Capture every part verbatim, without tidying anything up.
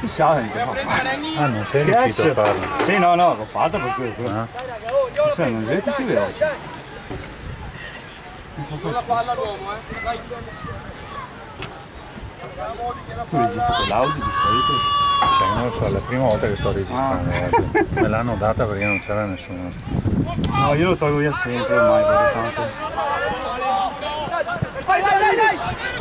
Chissà che fa fare. Ah, non sei riuscito a farlo? Sì, no, no, l'ho fatto per quello. Ah. Chissà, non sei così veloce. Sulla palla l'uomo, eh. Vai. Tu registri con l'audio di solito? Sai, non lo so, è la prima volta che sto registrando. Ah. Me l'hanno data perché non c'era nessuno. No, io lo tolgo via sempre ormai, perché tanto. Vai, vai, vai, vai!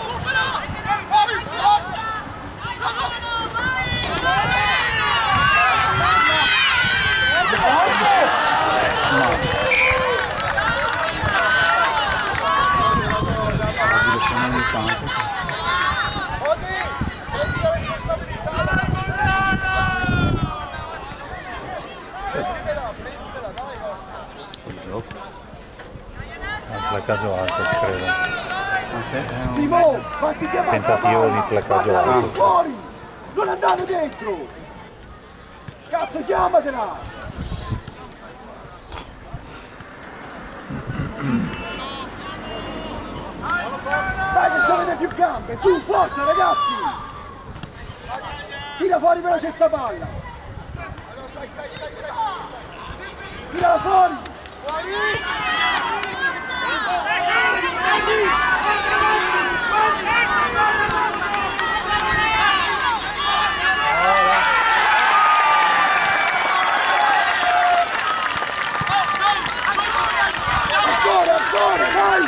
Placcaggio alto, credo. Simo, fatti chiamare! Tentativo di placcaggio alto. Fuori! Non andate dentro! Cazzo, chiamatela! Dai che ci avete più gambe! Su, forza ragazzi! Tira fuori veloce sta palla! Tirala fuori! Ancora, ancora, vai!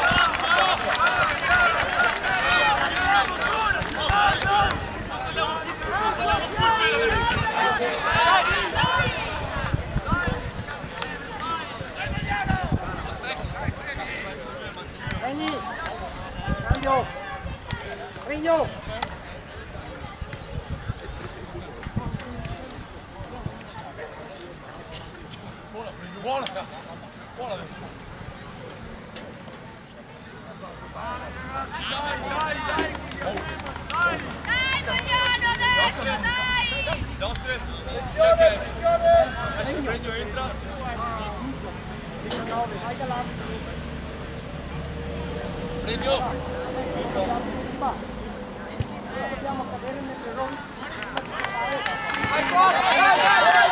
Regni! Regno! Regno! Buona, cazzo! Buona! Dai, Mariano, adesso, dai! Nostre! Attenzione! Adesso il Regno entra! diciannove, vai da là! Regno! Dobbiamo cadere nel terrore! Vai fuori! Dai, dai, dai!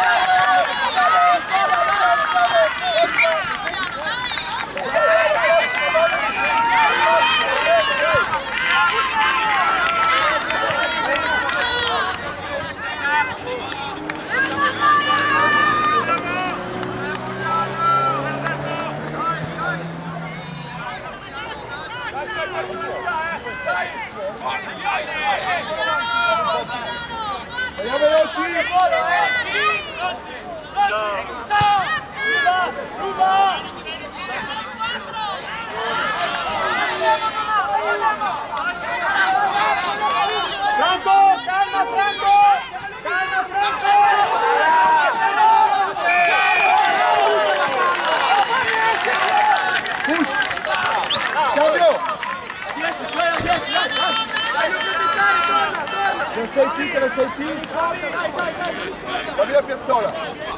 Andiamo veloci! Franco! Calma Franco! Calma Franco! Push! Cambio! Che sei qui, che ne sei qui? Va via Piazzola!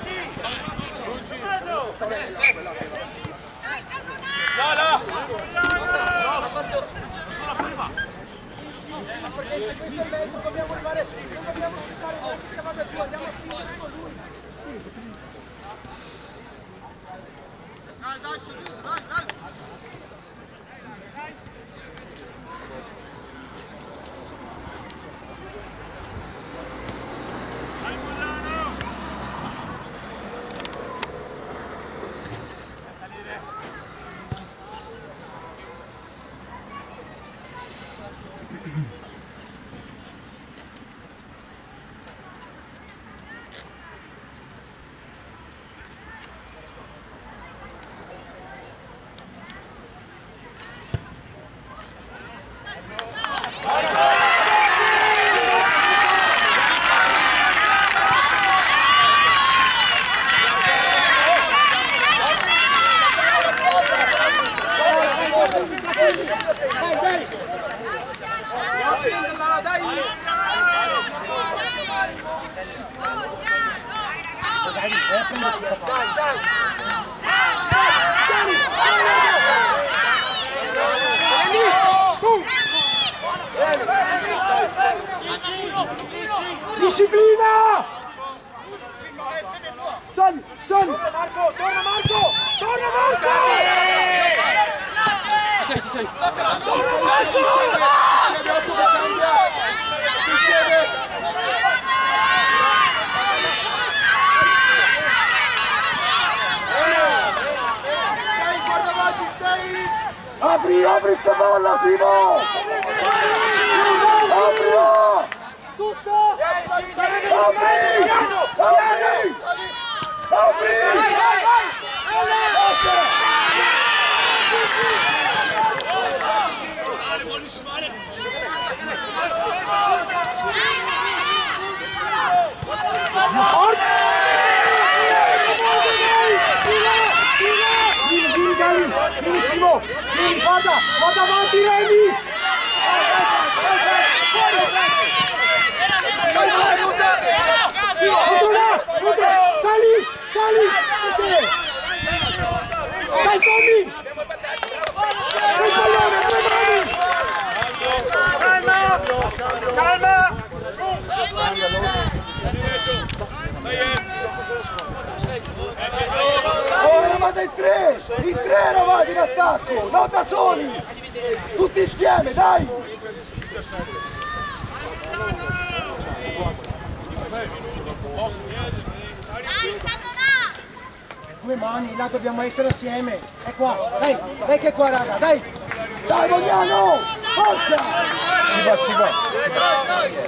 Sala! Perché questo è il mezzo, dobbiamo arrivare, non dobbiamo aspettare voi, chiamate su, andiamo a spingere con lui. Dai, dai, su, dai, dai! disciplina! Gianni, Gianni! Torna Marco, torna Marco! Torna Marco! Ci sei, ci sei! Torna Marco! Apri, apri sta palla, Simo! Aprilo! Tutto! Apri! Apri! Apri! Vieni, vieni, Dani! Vieni, Simo! Vieni, guarda! Guarda avanti, Reni! Sali! Sali! Dai, Tommy! Dai, pallone, due mani! Calma! Calma! Oh, eravate in tre! In tre eravate in attacco! Non da soli! Tutti insieme, dai! Due mani, là dobbiamo essere assieme! È qua! Dai! Dai che è qua, raga! Dai! Dai, Vogliano! Forza! Si va, si va!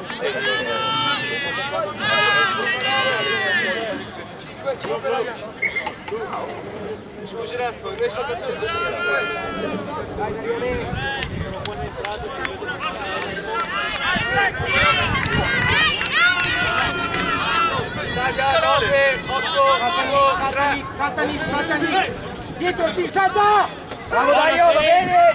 Scusi Raffa, lei sa per te? Dai, dai, non può entrare. Salta Nick, salta Nick! Dietro ci, salta! Bravo Dario, va bene!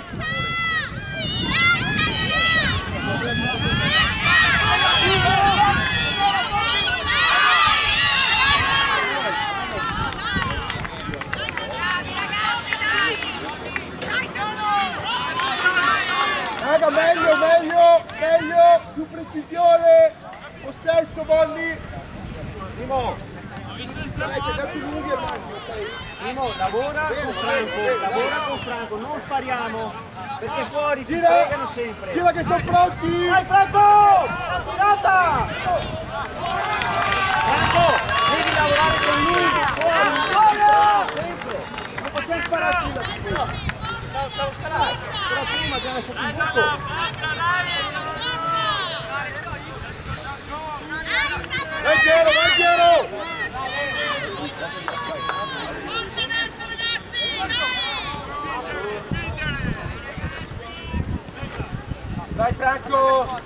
Raga, meglio, meglio, meglio, più precisione, lo stesso Volli. Primo, dai, che dai più lunghi e macchio, Primo, lavora con Franco, lavora con Franco, non spariamo, perché fuori ci pegano sempre. Gira che sono pronti! Vai Franco! Tirata! Franco, devi lavorare con lui, fuori, dentro, non possiamo spararci da qui. Stavo scalando, però prima abbiamo fatto un buco. Vai Piero, vai Piero! Vai Franco!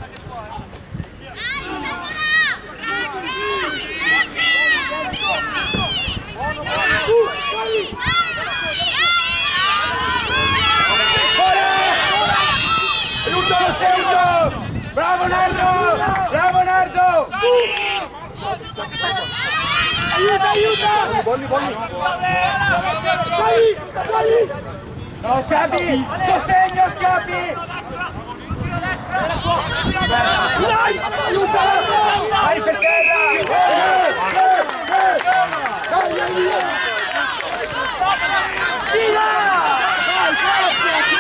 Bravo Nardo! Bravo Nardo! Aiuta, aiuta! Bolli, bolli! Dai, dai! No, scappi! Sostegno, scappi! Dai! Aiuta! Vai per terra! Dai, dai, via! Tira! Dai, forza!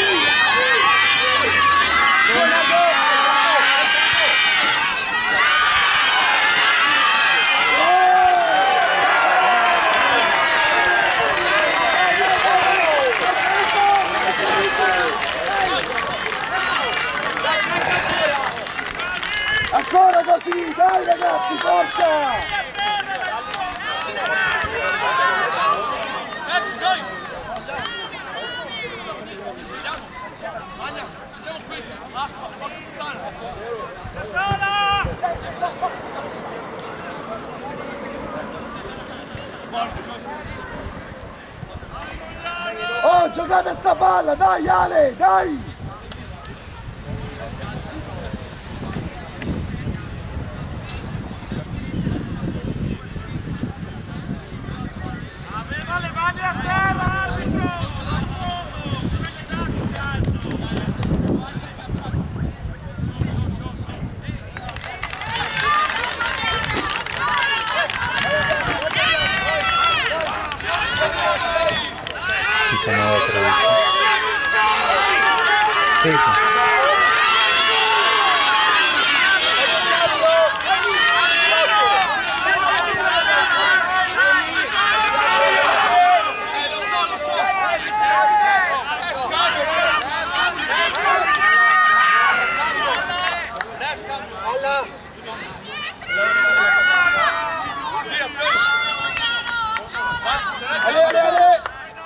Ancora così, dai ragazzi, forza! Oh, giocate sta palla, dai Ale, dai! Sì, sì. Ale, ale, ale!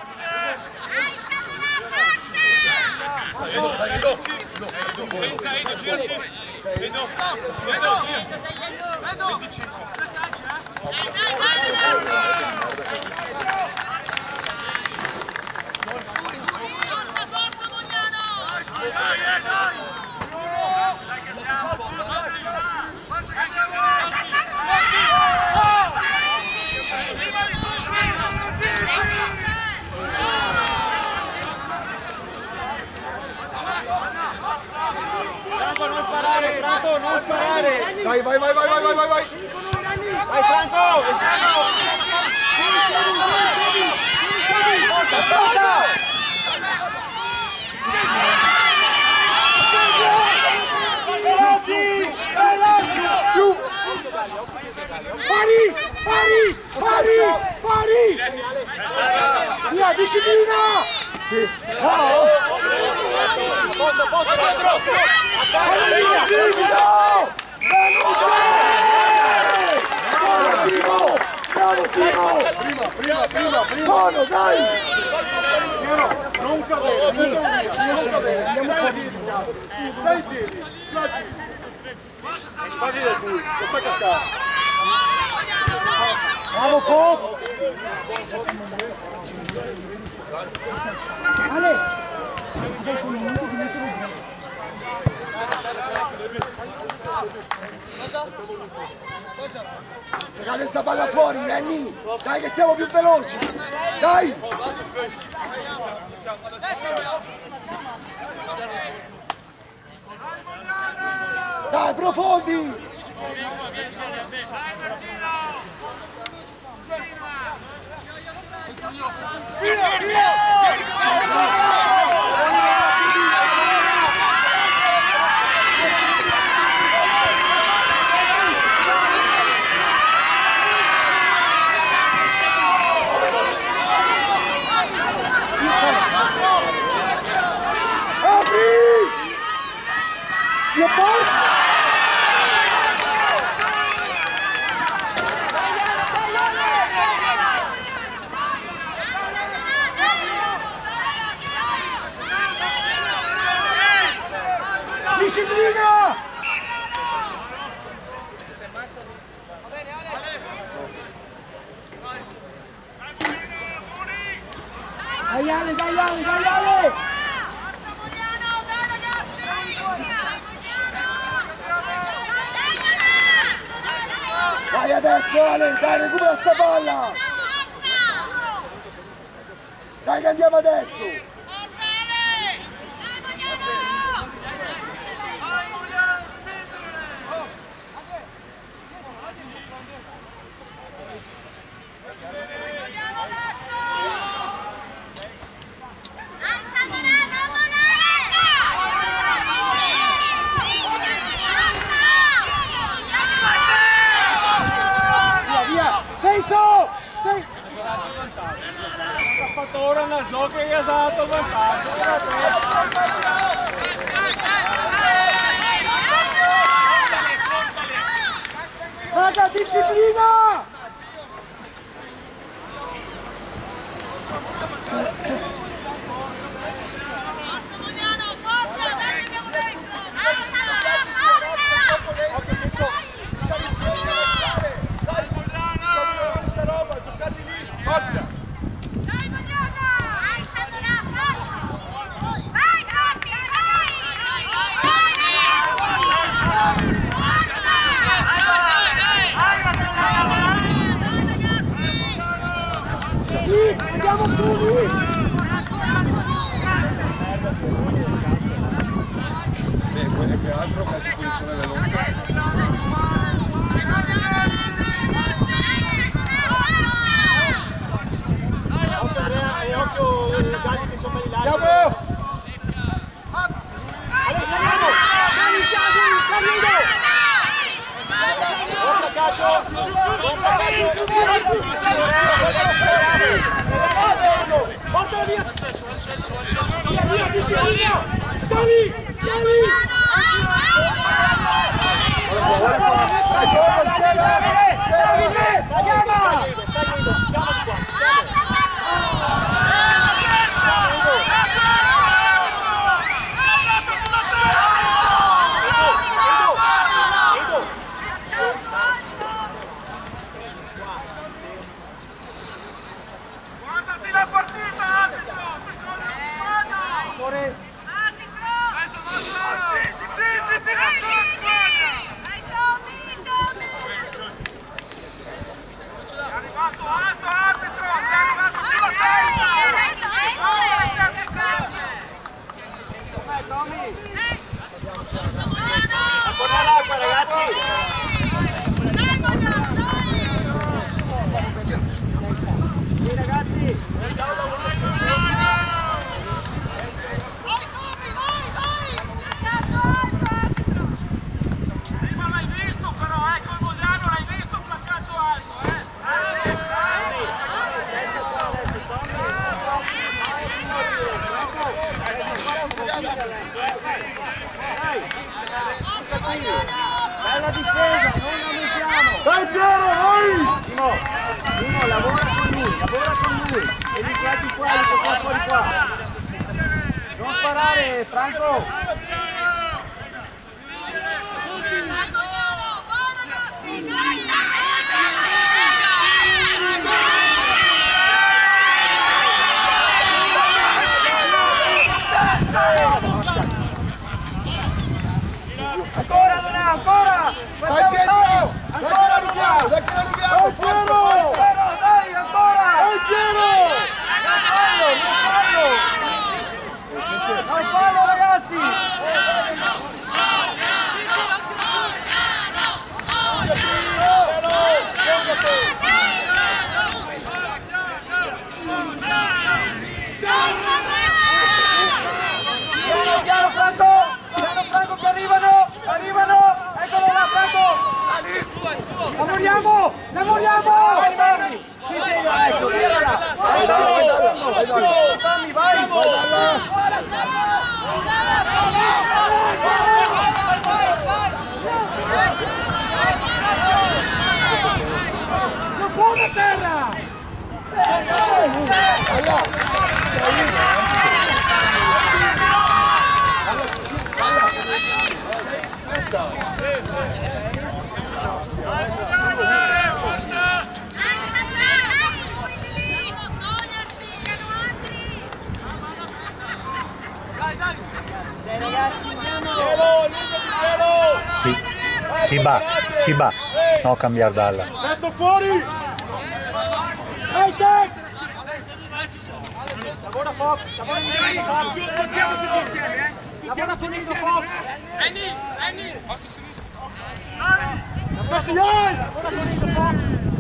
Non sparare, Franco, non sparare! Dai, vai, vai, vai, vai, vai, vai, vai! Vai Franco! Porta, porta! Più! Pari! Pari! Pari! Pari! Via, disciplina! Sì! Oh! Posto, posto, posto! Via, subito! Bravo Simo! Bravo Simo! Prima, prima, prima, prima! Buono, dai! Piero, non cadere, non cadere, andiamo fuori di casa. Stai in piedi, piaci! Spaghi del cui, non sta cascare! Bravo Fo! Ale! Giocate questa palla fuori, Lenny! Dai che siamo più veloci! Dai! Dai, profondi! Via, via! Io porto! Disciplina! Dai Ale, dai Ale, dai Ale! Dai adesso Ale, dai recupera sta palla! Dai che andiamo adesso! Senso! Sei! Ha fatto ora una gioca che ha dato vantaggio. Raga, disciplina! Andiamo tutti! Beh, quello che altro che la posizione veloce. Occhio, Galli che sono belli là. Andiamo! Chiari! Chiari! Guardati la partita, arbitro! Queste cose non si fanno! Zizziti verso la squadra! Dai Tommy, Tommy! È arrivato alto, arbitro! È arrivato sulla testa! Non le certe cose! Com'è Tommy? Ancora l'acqua ragazzi! Sì ragazzi! Prima l'hai visto però, eh, col Mogliano l'hai visto il placcaggio alto, eh! Bella difesa, non la mettiamo! Dai Piero, vai! Simo, Simo, lavora con lui, lavora con lui! E li guardi qua, li portiamo fuori qua! Non sparare, Franco! Ancora, non è ancora! Dai Piero! Ancora rubiamo! Dai che la rubiamo! Piero! Dai, ancora! Dai Piero! Non fallo, non fallo! Non fallo ragazzi! Piano, piano Franco! Piano Franco che arrivano! Arrivano! Eccolo là Franco! Lavoriamo! Lavoriamo! Vai Tommy! Sì, sì, ecco, via! Vai Tommy! Vai Tommy, vai! Non può da terra! Sì. Ciba, Ciba, no cambiare dalla. Metto fuori! Ehi te! Lavora Fox, lavora insieme Fox! Portiamo tutti insieme, eh! Lavora con Fox! Annie, Annie! Lavora con Fox!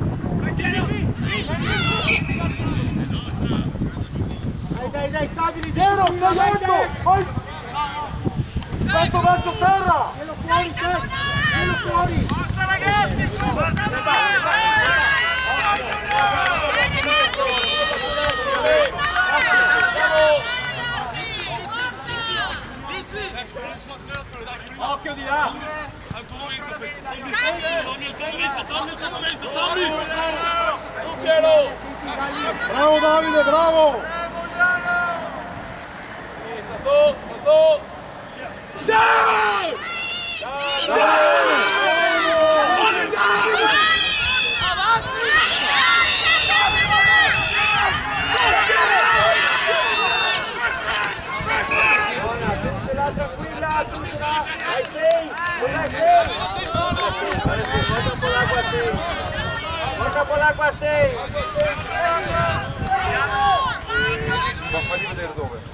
Dai, dai, dai, stabili dietro, stai alto! Vai! Fatto verso terra! Tienilo fuori, te! Tienilo fuori! Forza ragazzi, forza! Occhio di là! Al tuo momento, Tommy, il tuo momento, Tommy, il tuo momento, Tommy! Tu Piero! Bravo Davide, bravo! Sto, sto! Dai! Tranquilla, tranquilla! Dai sei! Dai sei! Guarda un po' l'acqua a sei! Guarda un po' l'acqua a sei! Ma fagli vedere dove.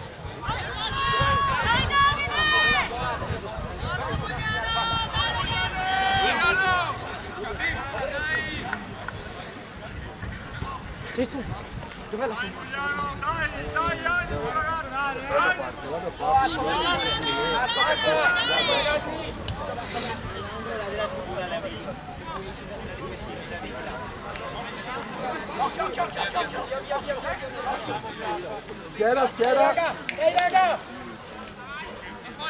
Sì, su! Dov'è la sua? Dai, dai, animo ragazzi! Guarda qua. Schiera, schiera! Ehi raga!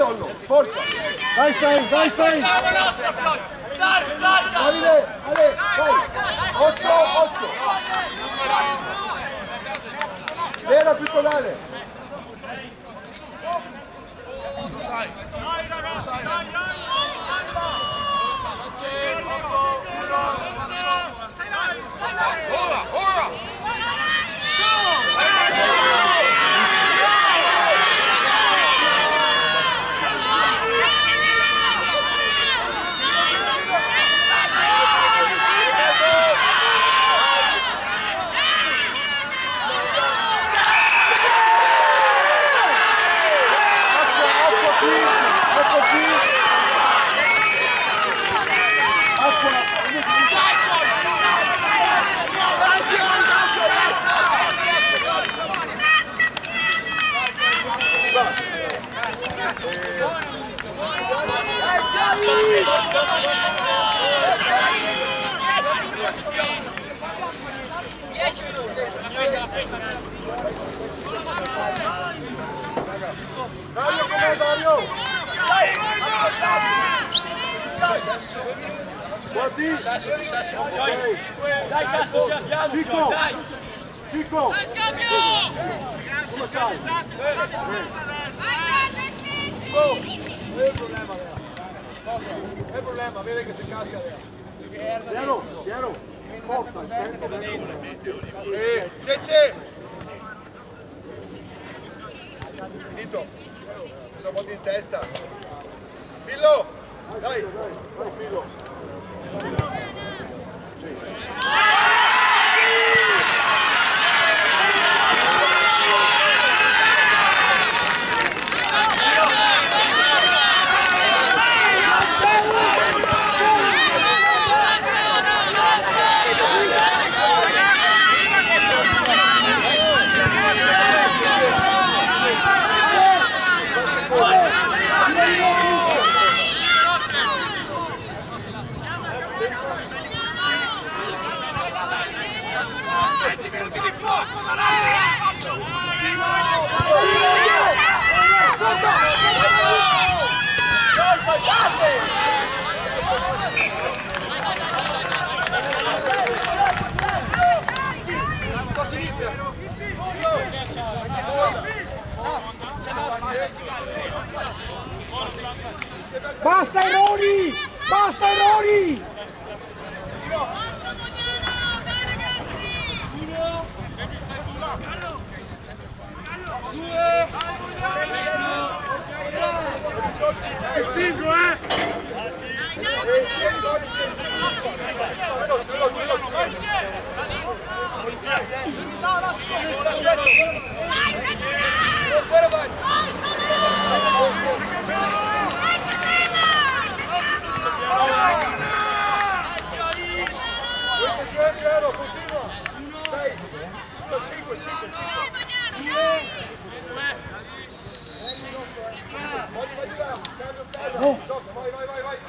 Ollo, forza! Dai Stein, dai Stein! Davide, Ale, vai! otto, otto! Vera più tonale! Ora, ora! Dario, com'è Dario? Guardi? Ok. Cico! Cico! Come stai? È il problema, vede che si casca. Piero, Piero, porta il tempo. Eh, c'è, c'è! Finito! Usa un po' in testa! Fillo! Dai! Vai Filo. Basta errori! Basta errori! Ti spingo, eh! Piero, continua! sei, cinque, cinque, cinque! Vai, vai di là, cambio casa! Vai, vai, vai, vai!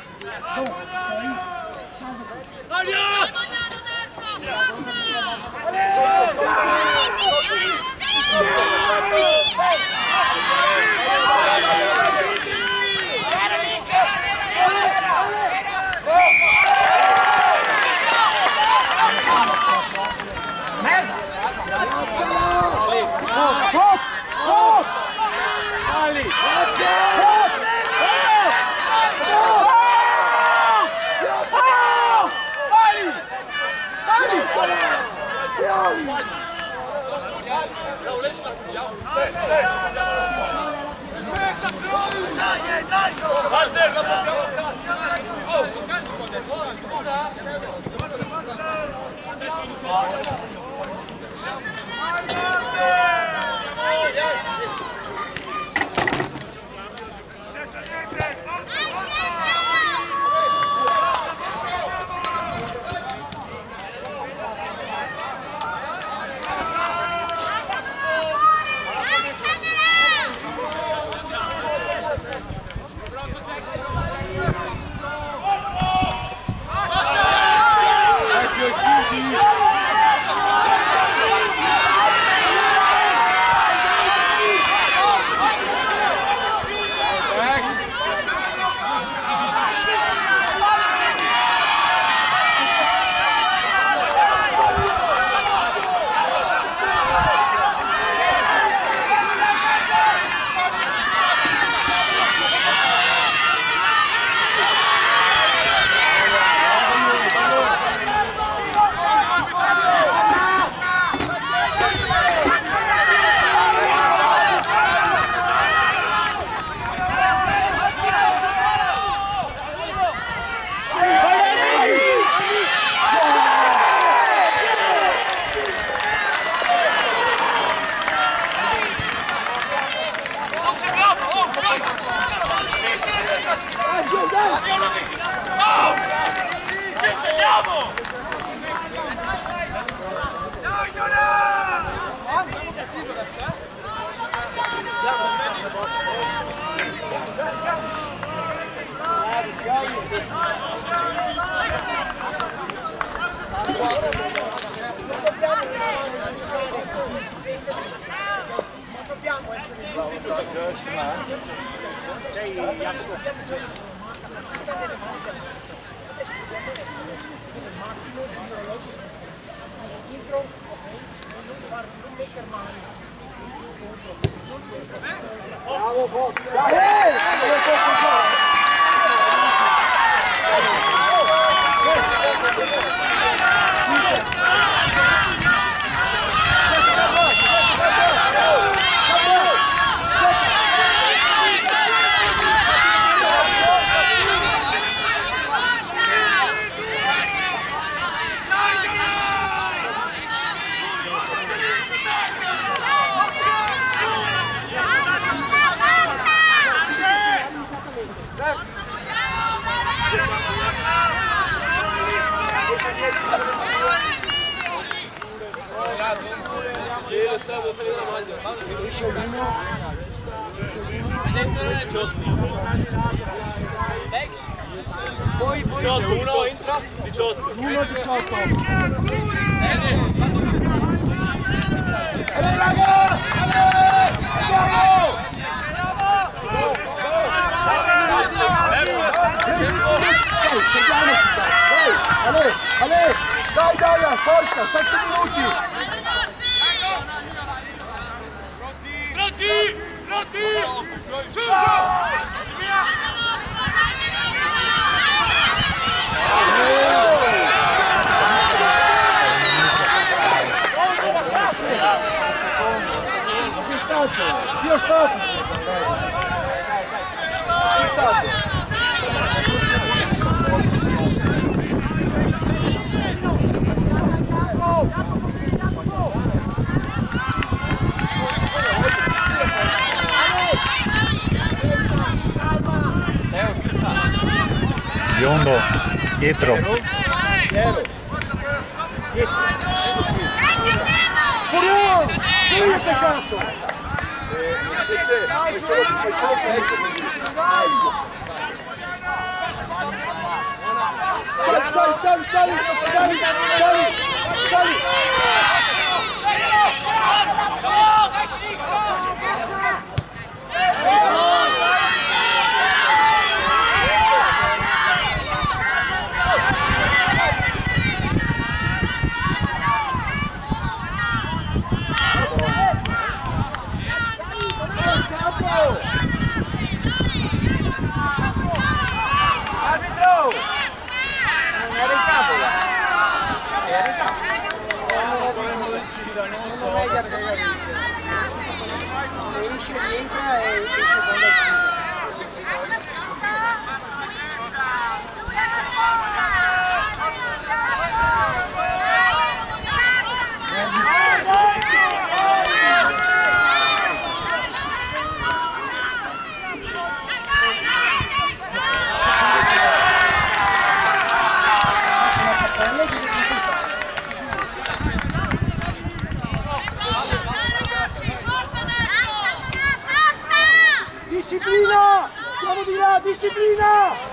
Bravo, forza! Poi diciotto, uno entra, diciotto. uno diciotto. Ale, raga! Ale! Andiamo! Ale, Ale! Dai, dai, forza, sette minuti! Pronti! Pronti! Su! Io sto! Biondo, dietro. Furion! Che cazzo! Fai solo fai solo peggio così. Sali, sali, sali, sali, sali, sali. Disciplina! Andiamo di là, disciplina!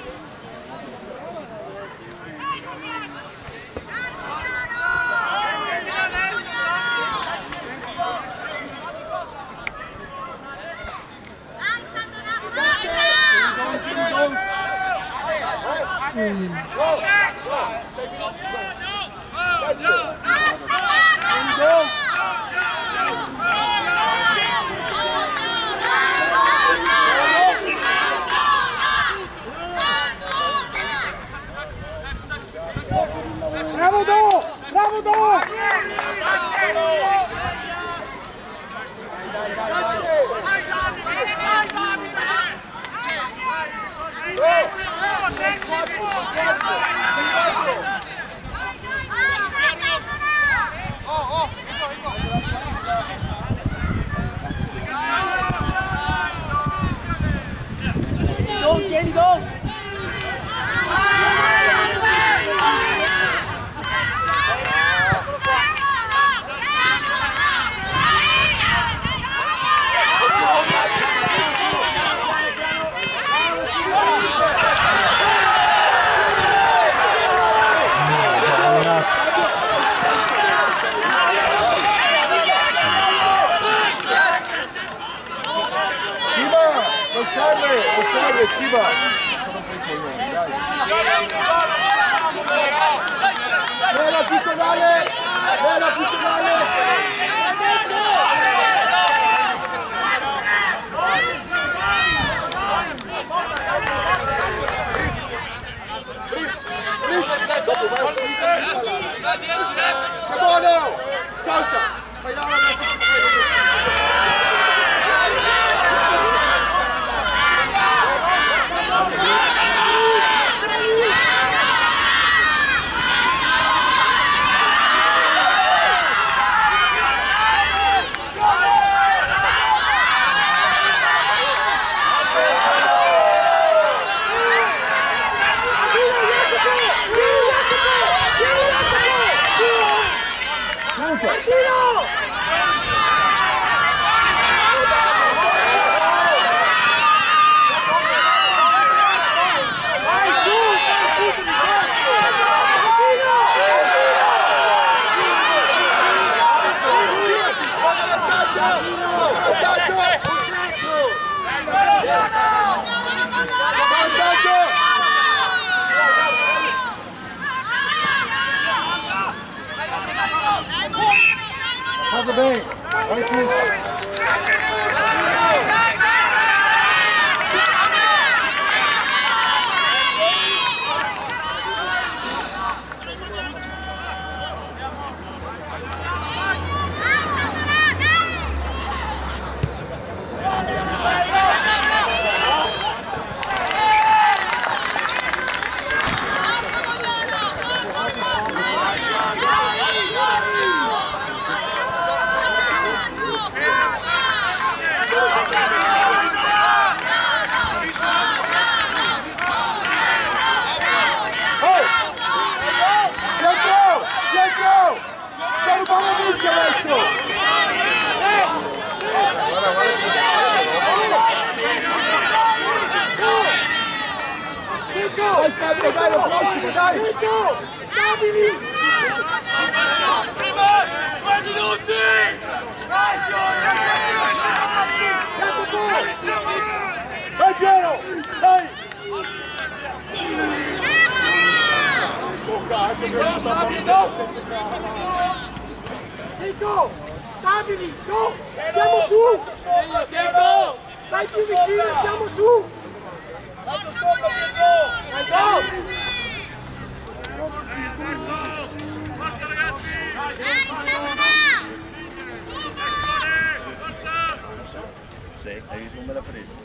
Bravo Do! Bravo Do! Do, tieni Do! serio, ci va! Bella Pittonale! Bella Pittonale! Che buono! Ascolta! Fai la ragazza! Fate bene, vai tu! Dai Fabio, dai lo prossimo, dai! Stabili! Prima! Due minuti! Vai Piero! Dai! Nico! Stabili! No! Stiamo su! Stai più vicino, stiamo su! Lato sopra, Pietro! Dai, go! Forza ragazzi! Sì, hai visto come l'ha preso?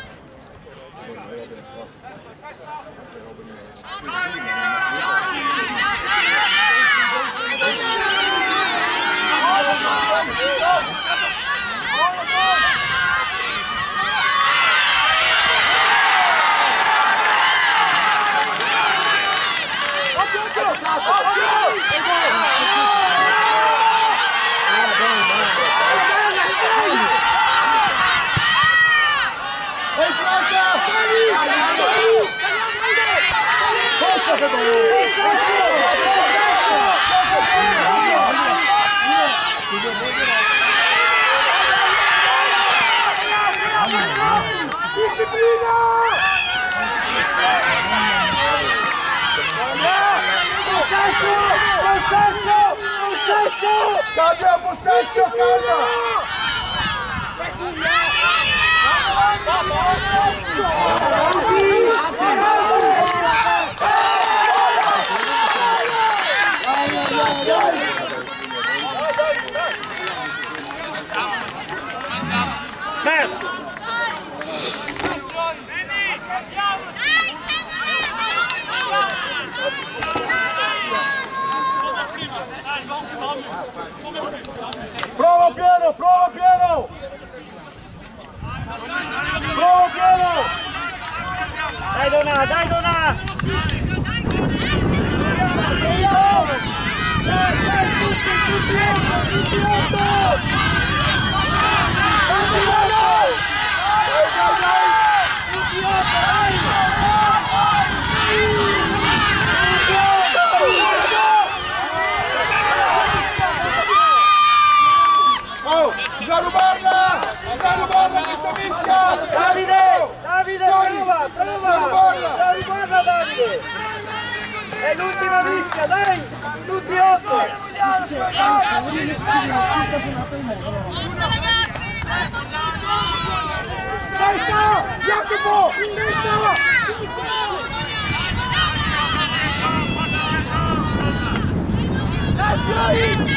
Cambia possesso, calma! Prova Piero, prova Piero! Prova Piero! Dai Dona, dai Dona! Oh, bisogna rubarla! Bisogna rubarla questa mischia! Davide! Davide, prova! prova, prova! Dai, guarda Davide! È l'ultima rischia, dai! Tutti otto! Testa! Jacopo! Testa! Dai,